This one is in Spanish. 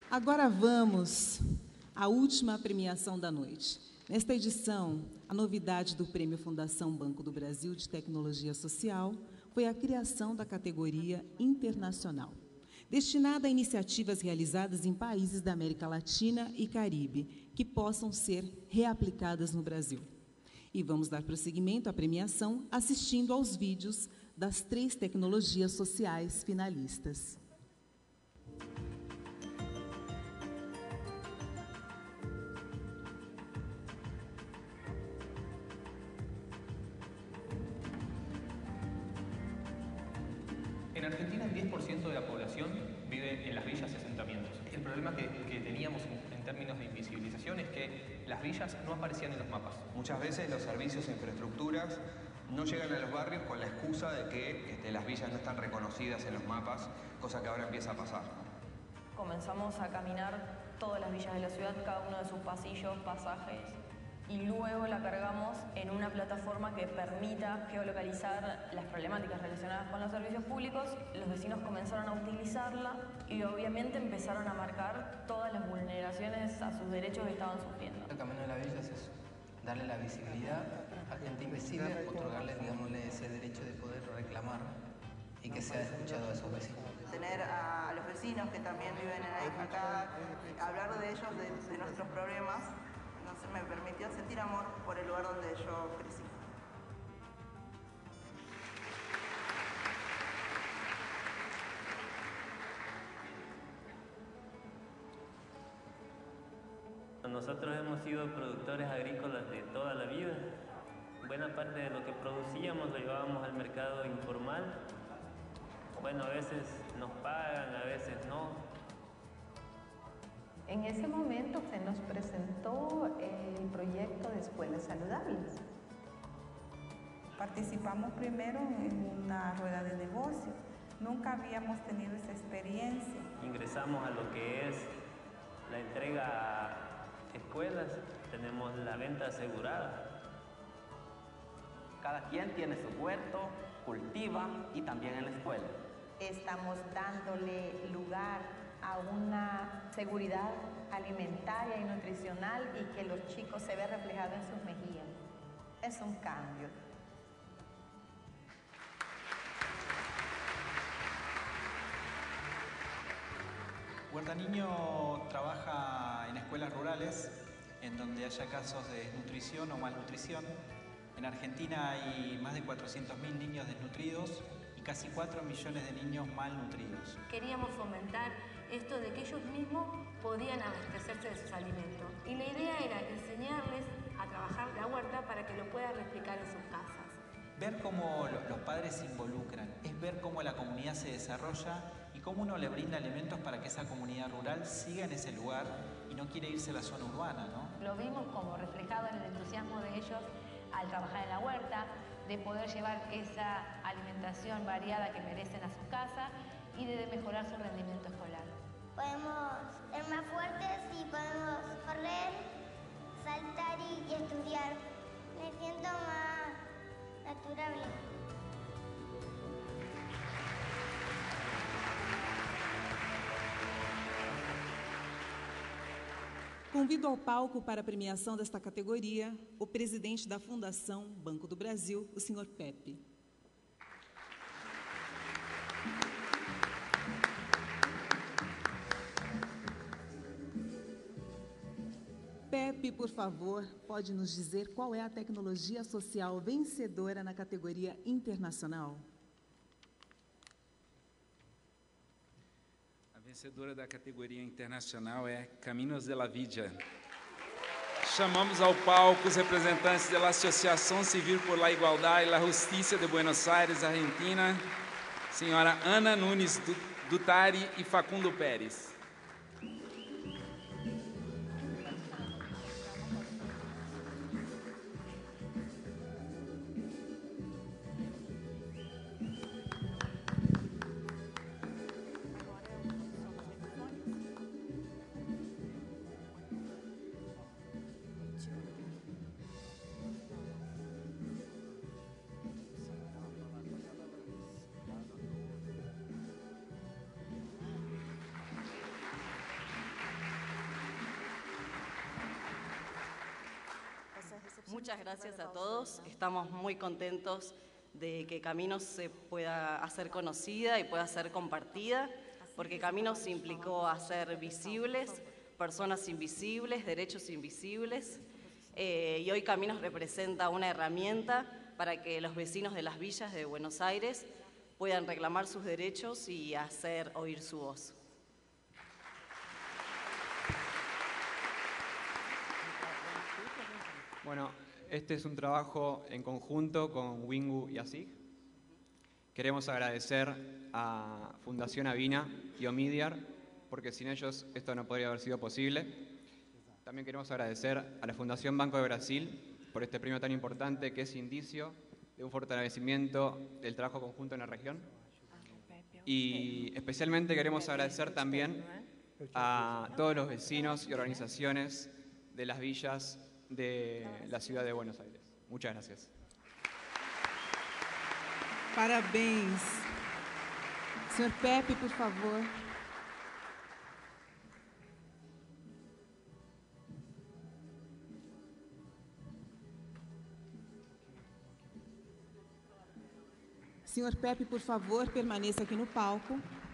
Agora vamos à última premiação da noite. Nesta edição, a novidade do Prêmio Fundação Banco do Brasil de Tecnologia Social foi a criação da categoria Internacional, destinada a iniciativas realizadas em países da América Latina e Caribe, que possam ser reaplicadas no Brasil. E vamos dar prosseguimento à premiação assistindo aos vídeos das 3 tecnologias sociais finalistas. En Argentina el 10% de la población vive en las villas y asentamientos. El problema que teníamos en términos de invisibilización es que las villas no aparecían en los mapas. Muchas veces los servicios e infraestructuras no llegan a los barrios con la excusa de que las villas no están reconocidas en los mapas, cosa que ahora empieza a pasar. Comenzamos a caminar todas las villas de la ciudad, cada uno de sus pasillos, pasajes, y luego la cargamos en una plataforma que permita geolocalizar las problemáticas relacionadas con los servicios públicos. Los vecinos comenzaron a utilizarla y obviamente empezaron a marcar todas las vulneraciones a sus derechos que estaban sufriendo. El camino de la villa es eso, darle la visibilidad a gente invisible, otorgarle, digámosle, ese derecho de poder reclamar y que sea escuchado a esos vecinos. Tener a los vecinos que también viven acá, hablar de ellos, de nuestros problemas, entonces me permitió sentir amor por el lugar donde yo crecí. Nosotros hemos sido productores agrícolas de toda la vida. Buena parte de lo que producíamos lo llevábamos al mercado informal. Bueno, a veces nos pagan, a veces no. En ese momento se nos presentó el proyecto de escuelas saludables. Participamos primero en una rueda de negocio. Nunca habíamos tenido esa experiencia. Ingresamos a lo que es la entrega a escuelas, tenemos la venta asegurada. Cada quien tiene su huerto, cultiva y también en la escuela. Estamos dándole lugar a una seguridad alimentaria y nutricional y que los chicos se vean reflejados en sus mejillas. Es un cambio. Huerta Niño trabaja en escuelas rurales en donde haya casos de desnutrición o malnutrición. En Argentina hay más de 400.000 niños desnutridos y casi 4 millones de niños malnutridos. Queríamos fomentar esto de que ellos mismos podían abastecerse de sus alimentos. Y la idea era enseñarles a trabajar la huerta para que lo puedan replicar en sus casas. Ver cómo los padres se involucran, es ver cómo la comunidad se desarrolla y cómo uno le brinda alimentos para que esa comunidad rural siga en ese lugar y no quiere irse a la zona urbana, ¿no? Lo vimos como reflejado en el entusiasmo de ellos al trabajar en la huerta, de poder llevar esa alimentación variada que merecen a su casa y de mejorar su rendimiento escolar. Podemos ser más fuertes y podemos correr, saltar y estudiar. Me siento más natural. Convido ao palco para a premiação desta categoria o presidente da Fundação Banco do Brasil, o senhor Pepe. Pepe, por favor, pode nos dizer qual é a tecnologia social vencedora na categoria internacional? A vencedora da categoria internacional é Caminos de la Villa. Chamamos ao palco os representantes da Associação Civil por la Igualdad e la Justicia de Buenos Aires, Argentina, senhora Ana Nunes Dutari e Facundo Pérez. Muchas gracias a todos. Estamos muy contentos de que Caminos se pueda hacer conocida y pueda ser compartida, porque Caminos implicó hacer visibles personas invisibles, derechos invisibles, y hoy Caminos representa una herramienta para que los vecinos de las villas de Buenos Aires puedan reclamar sus derechos y hacer oír su voz. Bueno, este es un trabajo en conjunto con Wingu y ASIG. Queremos agradecer a Fundación Avina y Omidyar, porque sin ellos esto no podría haber sido posible. También queremos agradecer a la Fundación Banco de Brasil por este premio tan importante que es indicio de un fortalecimiento del trabajo conjunto en la región. Y especialmente queremos agradecer también a todos los vecinos y organizaciones de las villas de la ciudad de Buenos Aires. Muchas gracias. Parabéns. Senhor Pepe, por favor. Senhor Pepe, por favor, permaneça aqui no palco.